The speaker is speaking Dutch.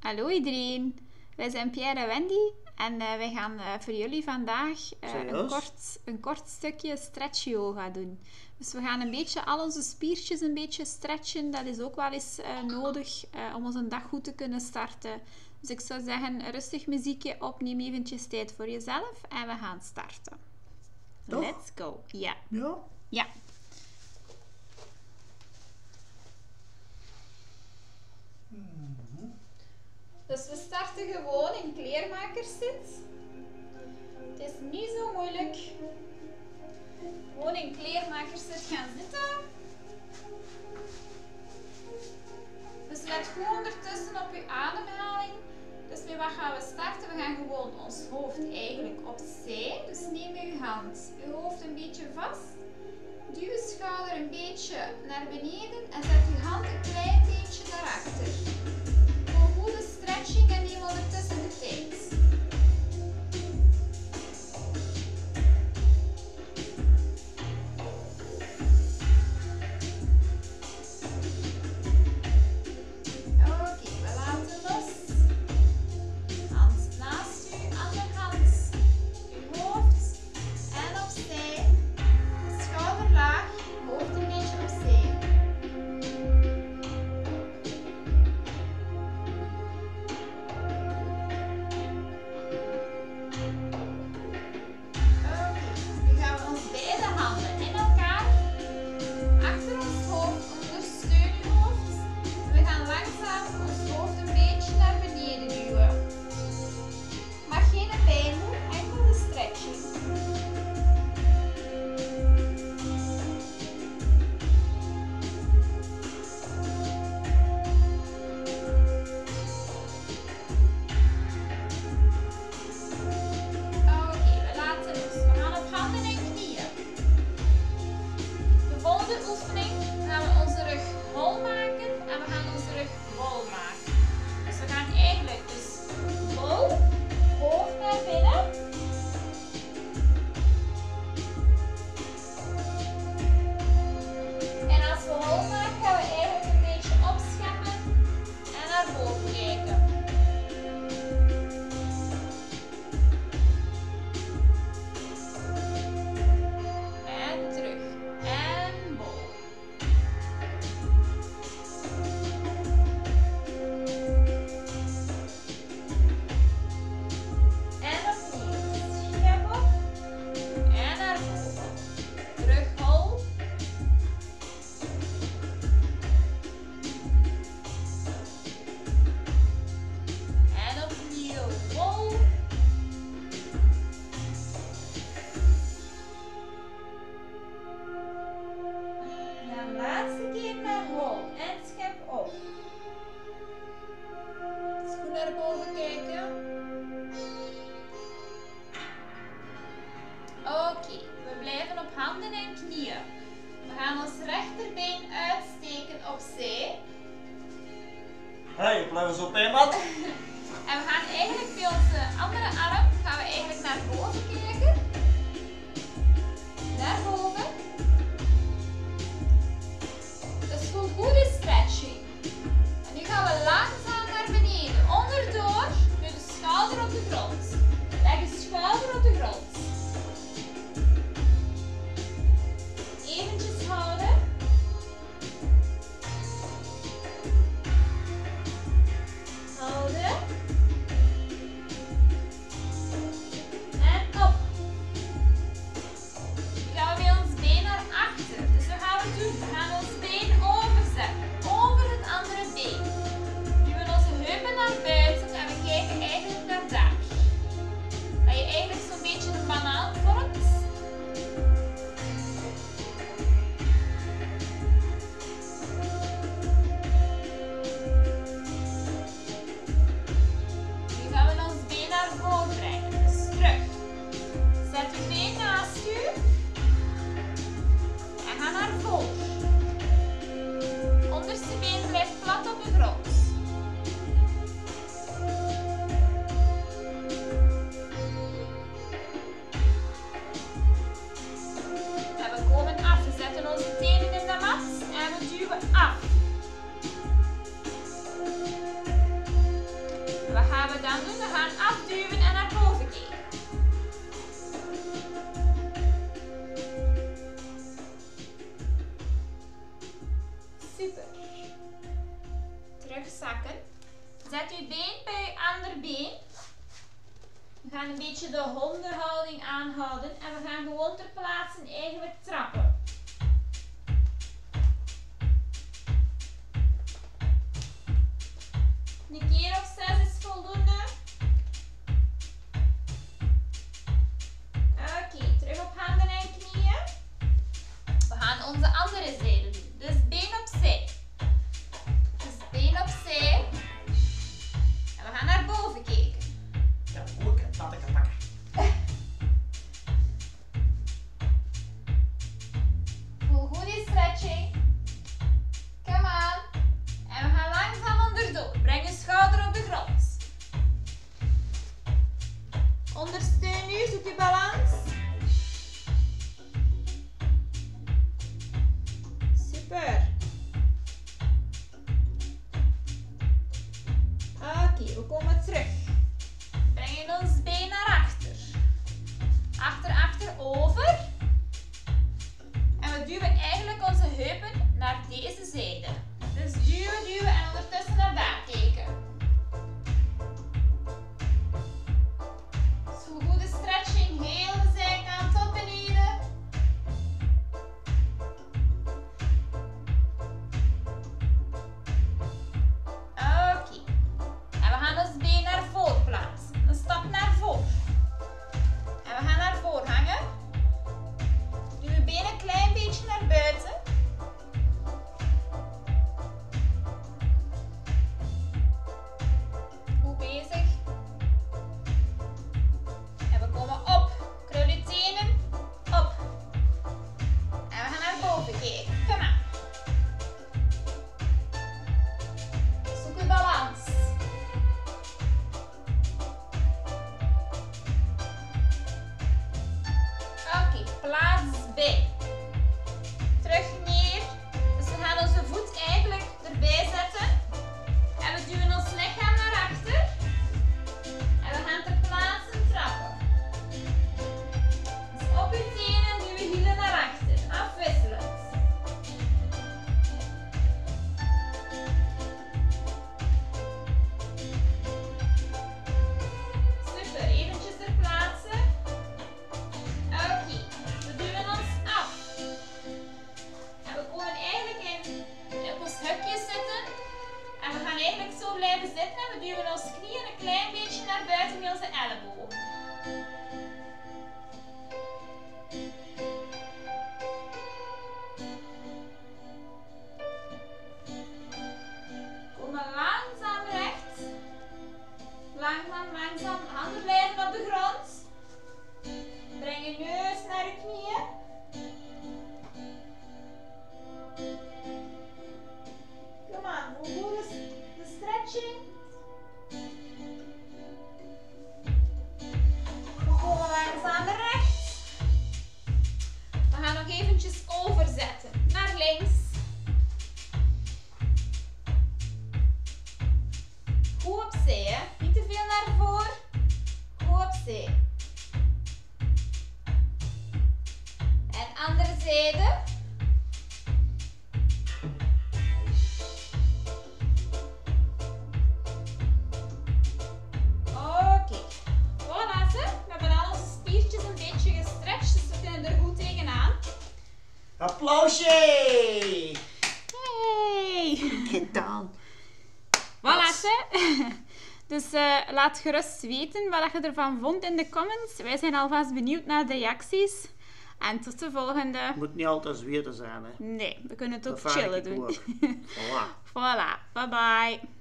Hallo iedereen, wij zijn Pierre en Wendy en wij gaan voor jullie vandaag een kort stukje stretch yoga doen. Dus we gaan een beetje al onze spiertjes een beetje stretchen. Dat is ook wel eens nodig om onze dag goed te kunnen starten. Dus ik zou zeggen, rustig muziekje op, neem eventjes tijd voor jezelf en we gaan starten. Toch? Let's go. Ja. Ja? Ja. Dus we starten gewoon in kleermakerszit. Het is niet zo moeilijk. Gewoon in kleermakerszit gaan zitten. Dus let goed ondertussen op je ademhaling. Dus met wat gaan we starten? We gaan gewoon ons hoofd eigenlijk opzij. Dus neem je hand, je hoofd een beetje vast. Duw je schouder een beetje naar beneden en zet je hand een klein beetje naar achter. Voor goede stretching en neem ondertussen de tijd. Oké, we laten los. Hand naast u, andere hand. Uw hoofd en opzij. Schouder laag, hoofd een beetje opzij. Nu gaan we ons beide handen in elkaar achter ons hoofd, ondersteun je hoofd. We gaan langzaam ons hoofd een beetje naar beneden duwen. Mag geen pijn doen, enkel de stretching. Oké, we laten los. We gaan op handen en knieën. De volgende oefening gaan we onze rug hol maken en we gaan onze rug bol maken. Dus we gaan eigenlijk bol, hoofd naar binnen. En als we hol maken gaan we eigenlijk een beetje opscheppen en naar boven kijken. En terug. En bol. En opnieuw. Schep op. En naar boven. Terug hol. En opnieuw bol. Dan laatste keer naar hol en schep op. Dus goed naar boven kijken. Oké, we blijven op handen en knieën. We gaan ons rechterbeen uitsteken opzij. Hey, blijven zo op één mat. En we gaan eigenlijk bij onze andere arm gaan we eigenlijk naar boven kijken. Naar boven. Dus voor goede stretching. En nu gaan we langzaam naar beneden. Onderdoor. Doe de schouder op de grond. Leg je schouder op de grond. Eventjes houden. Houden. En op. wat gaan we dan doen? We gaan afduwen en naar boven kijken. Super. Terugzakken. Zet uw been bij uw ander been. We gaan een beetje de hondenhouding aanhouden en we gaan gewoon ter plaatse eigenlijk trappen. Een keer of 6 is voldoende. Oké, terug op handen en knieën. We gaan onze andere zijde doen. Dus been opzij. Dus been opzij. En we gaan naar boven kijken. Ja, ook en dat ik het pakken. Voel goed die stretching. Kom aan. En we gaan langzaam onderdoor. Breng je schouder op de grond. Ondersteun u, zoek je balans. Super. Oké, we komen terug. Brengen ons been naar achter. Achter, achter, over. En we duwen eigenlijk onze heupen naar deze zijde. Dus duwen, duwen en ondertussen naar daar kijken. Zo goede stretching, heel de zijkant tot beneden. Oké. En we gaan ons been naar voren plaatsen. Een stap naar voren. En we gaan naar voren hangen. Duw je benen een klein beetje naar buiten. Goed bezig. En we komen op. Krul je tenen. Op. En we gaan naar boven kijken. Kom maar. Zoek je balans. Oké, plaats bij. Terug neer. Dus we gaan onze voet eigenlijk erbij zetten. En we duwen ons lichaam naar achter. En we gaan ter plaatse trappen. Dus op je tenen duw je hielen naar achter. Afwisselend. Super, eventjes ter plaatse. Oké, we duwen ons af. En we komen eigenlijk op ons hukje zitten. En we gaan eigenlijk zo blijven zitten. En we duwen ons knieën een klein beetje naar buiten met onze ellebogen. Komen langzaam recht. Langzaam, langzaam. Handen blijven op de grond. Breng je neus naar je knieën. Kom aan, hoe goed is de stretching? We komen langzaam recht. We gaan nog eventjes overzetten naar links. Goed opzij, hè? Niet te veel naar voren. Goed opzij. En andere zijde. Oké. Voilà, ze. We hebben al onze spiertjes een beetje gestretcht, dus we kunnen er goed tegenaan. Applausje! Hey! Gedaan. Voilà, ze. Dus laat gerust weten wat je ervan vond in de comments. Wij zijn alvast benieuwd naar de reacties. En tot de volgende. Het moet niet altijd zweten zijn, hè. Nee, we kunnen het ook Dat vaar chillen ik doen. ook. Voilà. Voilà, bye bye.